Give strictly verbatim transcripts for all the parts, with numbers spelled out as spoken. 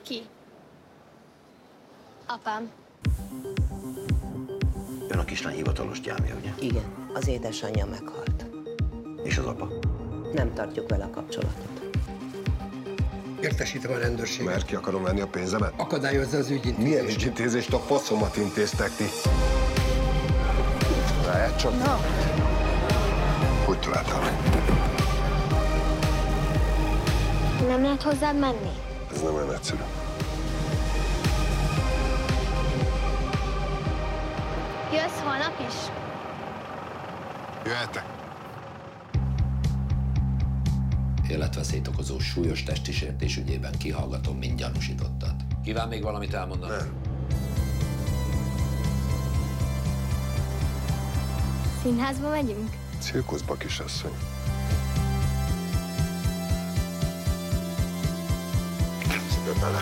Ki? Apám. Ön a kislány hivatalos gyámja, ugye? Igen, az édesanyja meghalt. És az apa? Nem tartjuk vele a kapcsolatot. Értesítem a rendőrséget. Mert ki akarom venni a pénzemet? Akadályozza az ügyintézést. Milyen ügyintézést? A faszomat intéztek ti. Lehet csak? No. Hogy találtál meg? Nem lehet hozzád menni? Ez nem olyan egyszerű. Jössz holnap is? Jöhetek. Életveszélyt okozó súlyos testi sértés ügyében kihallgatom mind gyanúsítottat. Kíván még valamit elmondani? Nem. Színházba megyünk? Cirkuszba, kisasszony. Szívbe bele.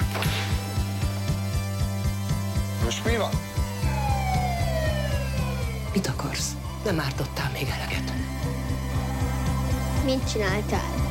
Most mi van? Mit akarsz? Nem ártottál még eleget. Mit csináltál?